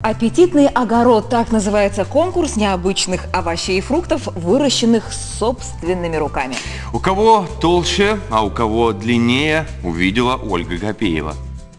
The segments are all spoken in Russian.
Аппетитный огород – так называется конкурс необычных овощей и фруктов, выращенных собственными руками. У кого толще, а у кого длиннее, увидела Ольга Гапеева.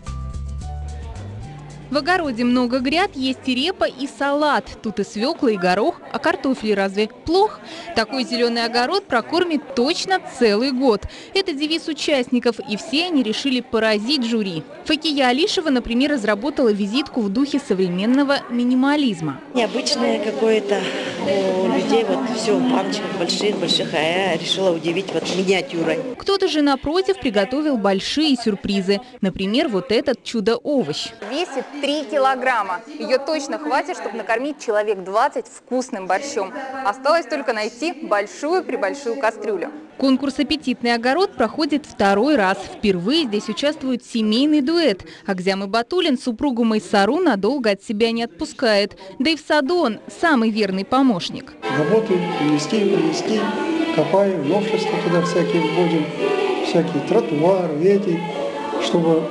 В огороде много гряд, есть и репа, и салат. Тут и свекла, и горох. А картофель разве плох? Такой зеленый огород прокормит точно целый год. Это девиз участников, и все они решили поразить жюри. Факия Алишева, например, разработала визитку в духе современного минимализма. Необычное какое-то у людей, вот все, баночек больших, а я решила удивить вот миниатюрой. Кто-то же, напротив, приготовил большие сюрпризы. Например, вот этот чудо-овощ. Весит 3 килограмма. Ее точно хватит, чтобы накормить человек 20 вкусным борщом. Осталось только найти большую-пребольшую кастрюлю. Конкурс «Аппетитный огород» проходит второй раз. Впервые здесь участвует семейный дуэт. Акзям Ибатуллин супругу Майсару надолго от себя не отпускает. Да и в саду он самый верный помощник. Работаю, привезти, копаем, новшества туда всякие вводим, всякие тротуары, эти, чтобы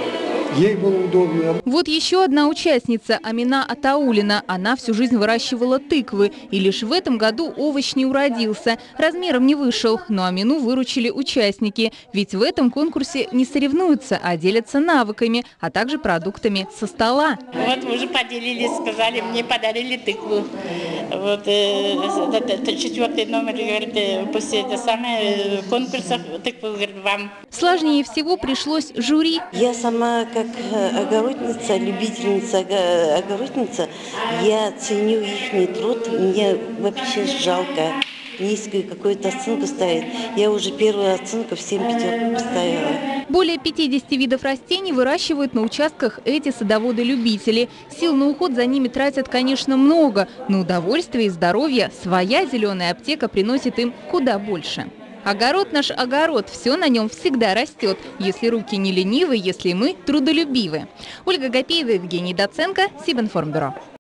ей было удобнее. Вот еще одна участница – Амина Атаулина. Она всю жизнь выращивала тыквы. И лишь в этом году овощ не уродился. Размером не вышел. Но Амину выручили участники. Ведь в этом конкурсе не соревнуются, а делятся навыками, а также продуктами со стола. Вот мы уже поделились, сказали, мне подарили тыкву. Вот это 4-й номер, говорит, после конкурса тыкву, говорит, вам. Сложнее всего пришлось жюри. Я сама как огородница, любительница огородница, я ценю их труд, мне вообще жалко. Низкую какую-то оценку ставить. Я уже первую оценку в 7 пятерок поставила. Более 50 видов растений выращивают на участках эти садоводы-любители. Сил на уход за ними тратят, конечно, много, но удовольствие и здоровье своя зеленая аптека приносит им куда больше. Огород наш огород, все на нем всегда растет, если руки не ленивы, если мы трудолюбивы. Ольга Гапеева, Евгений Доценко, Сибинформбюро.